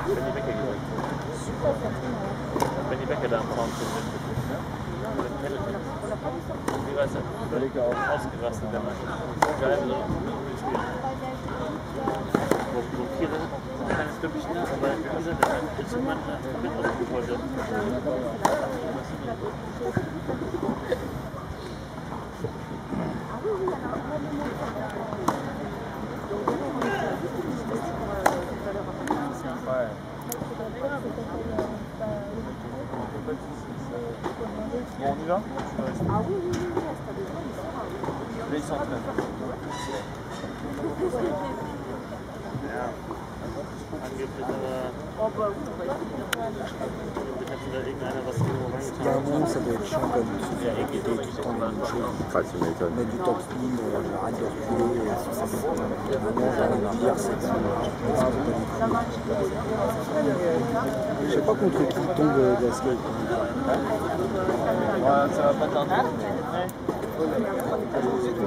Benny Becker gesagt. Benny Becker da am Zaun findet. Wie weiß er? Völlig ausgerastet, der Mann. Geil, so. Wo Tiere ein kleines Stückchen da, aber dieser, der ist jemand mit ausgefolgt. Bon, on y va? Ah oui, oui, oui, les s'entraînent. Il y a un moment, ça doit être chiant comme de se faire répéter tout le temps la même chose. Ah, tu m'étonnes. Mettre du top spin, arrête de reculer, il y a un moment, j'arrive à dire, c'est je sais pas contre qui tombe de la skate. Ouais, ça va pas tarder.